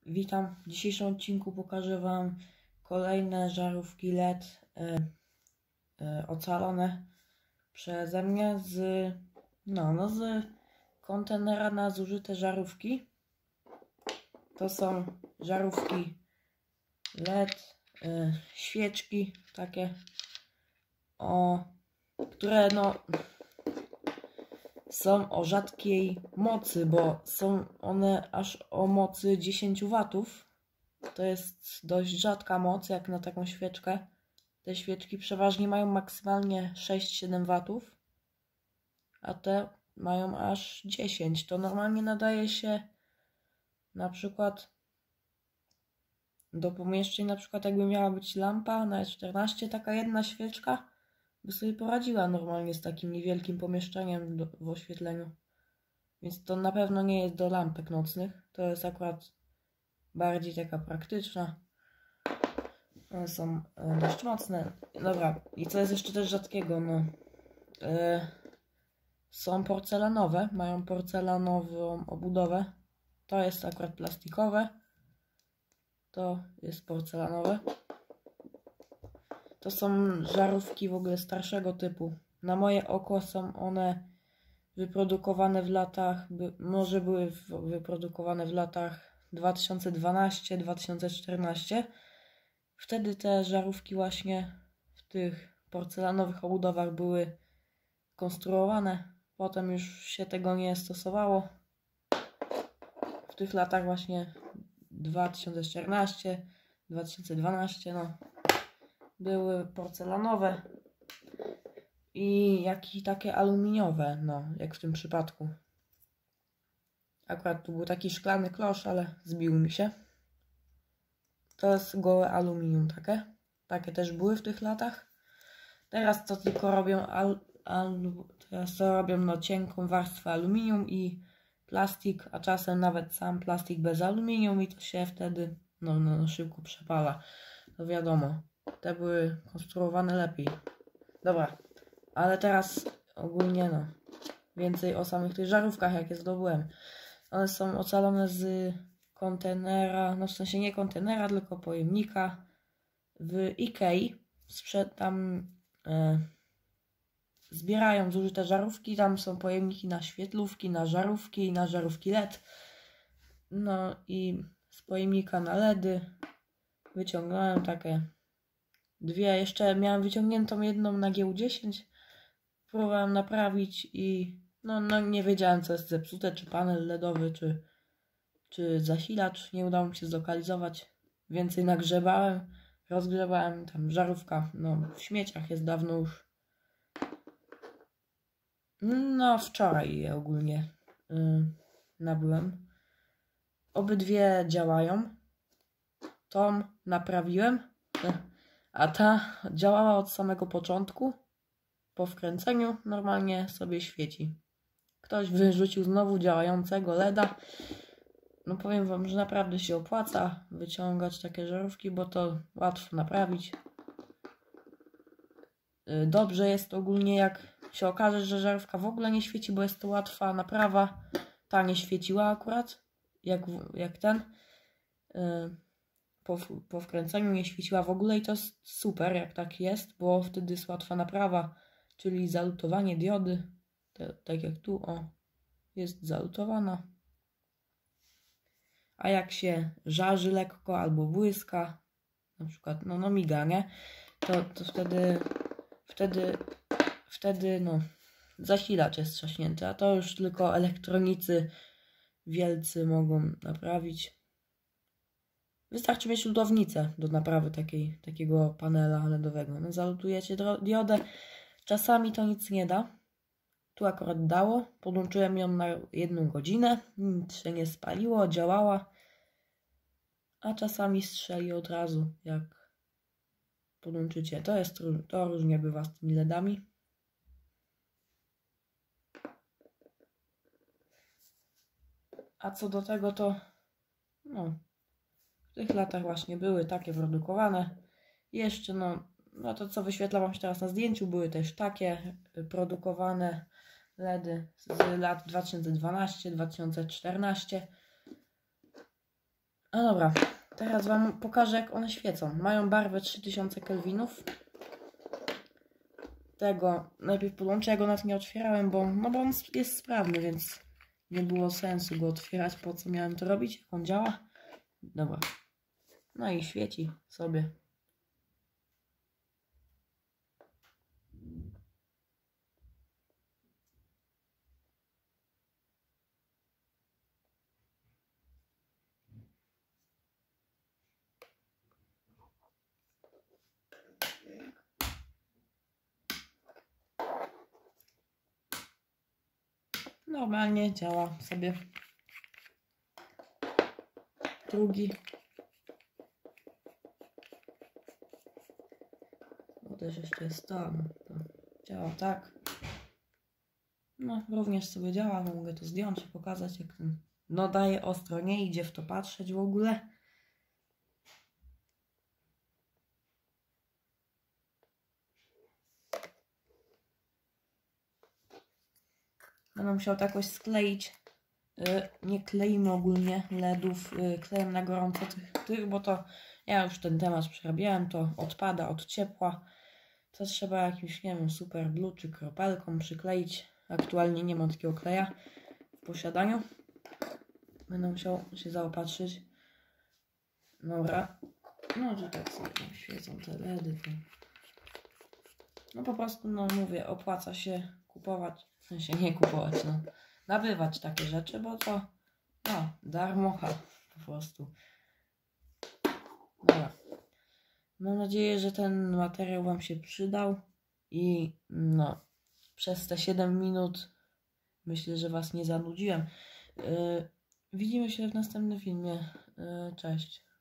Witam. W dzisiejszym odcinku pokażę Wam kolejne żarówki LED ocalone przeze mnie z kontenera na zużyte żarówki. To są żarówki LED, świeczki takie, które są o rzadkiej mocy, bo są one aż o mocy 10 W. To jest dość rzadka moc jak na taką świeczkę. Te świeczki przeważnie mają maksymalnie 6-7 W, a te mają aż 10. To normalnie nadaje się na przykład do pomieszczeń, na przykład jakby miała być lampa na E14, taka jedna świeczka by sobie poradziła normalnie z takim niewielkim pomieszczeniem w oświetleniu. Więc to na pewno nie jest do lampek nocnych. To jest akurat bardziej taka praktyczna. One są dość mocne. Dobra, i co jest jeszcze też rzadkiego? Są porcelanowe, mają porcelanową obudowę. To jest akurat plastikowe. To jest porcelanowe. To są żarówki w ogóle starszego typu. Na moje oko są one wyprodukowane w latach, może były wyprodukowane w latach 2012-2014. Wtedy te żarówki właśnie w tych porcelanowych obudowach były konstruowane. Potem już się tego nie stosowało. W tych latach właśnie 2014-2012 były porcelanowe i takie aluminiowe, jak w tym przypadku. Akurat tu był taki szklany klosz, ale zbił mi się. To jest gołe aluminium takie. Takie też były w tych latach. Teraz to tylko robią cienką warstwę aluminium i plastik, a czasem nawet sam plastik bez aluminium i to się wtedy szybko przepala. To wiadomo. Te były konstruowane lepiej. Dobra, ale teraz ogólnie więcej o samych tych żarówkach, jakie zdobyłem. One są ocalone z kontenera, w sensie nie kontenera, tylko pojemnika w Ikei. Tam zbierają zużyte żarówki, tam są pojemniki na świetlówki, na żarówki i na żarówki LED. No i z pojemnika na LEDy wyciągnąłem takie dwie, jeszcze miałem wyciągniętą jedną na GU10. Próbowałem naprawić i nie wiedziałem, co jest zepsute, czy panel LEDowy, czy zasilacz. Nie udało mi się zlokalizować. Więcej nagrzebałem, rozgrzebałem, tam żarówka w śmieciach jest dawno już. Wczoraj je ogólnie nabyłem. Obydwie działają. Tą naprawiłem, a ta działała od samego początku. Po wkręceniu normalnie sobie świeci. Ktoś wyrzucił znowu działającego LEDa. Powiem Wam, że naprawdę się opłaca wyciągać takie żarówki, bo to łatwo naprawić. Dobrze jest ogólnie, jak się okaże, że żarówka w ogóle nie świeci, bo jest to łatwa naprawa. Ta nie świeciła akurat, jak ten. Po wkręceniu nie świeciła w ogóle i to jest super, jak tak jest, bo wtedy jest łatwa naprawa, czyli zalutowanie diody, tak jak tu, jest zalutowana. A jak się żarzy lekko albo błyska, na przykład miga, nie? To wtedy zasilacz jest trzaśnięty, a to już tylko elektronicy wielcy mogą naprawić. Wystarczy mieć lutownicę do naprawy takiego panela LEDowego. Zalutujecie diodę. Czasami to nic nie da. Tu akurat dało. Podłączyłem ją na 1 godzinę. Nic się nie spaliło, działała. A czasami strzeli od razu, jak podłączycie. To różnie bywa z tymi LEDami. A co do tego, to w tych latach właśnie były takie produkowane. Jeszcze to co wyświetla Wam się teraz na zdjęciu, były też takie produkowane LEDy z lat 2012-2014. No dobra, teraz Wam pokażę, jak one świecą. Mają barwę 3000 kelwinów. Tego najpierw podłączę, ja go nawet nie otwierałem, bo on jest sprawny, więc nie było sensu go otwierać. Po co miałem to robić, jak on działa? Dobra. No i świeci sobie. Normalnie działa sobie. Drugi. No też jeszcze jest tam. To działa tak. No również sobie działa. Mogę to zdjąć i pokazać, jak ten daje ostro. Nie idzie w to patrzeć w ogóle. Będę musiał to jakoś skleić. Nie kleimy ogólnie LEDów klejem na gorąco tych, bo to ja już ten temat przerabiałem, to odpada od ciepła. To trzeba jakimś, nie wiem, super glue czy kropelką przykleić. Aktualnie nie mam takiego kleja w posiadaniu. Będę musiał się zaopatrzyć. Dobra. No, że tak sobie świecą te LEDy. No po prostu, mówię, opłaca się kupować. W sensie nie kupować, nabywać takie rzeczy, bo to darmocha po prostu. Dobra. Mam nadzieję, że ten materiał Wam się przydał i przez te 7 minut myślę, że Was nie zanudziłem. Widzimy się w następnym filmie. Cześć.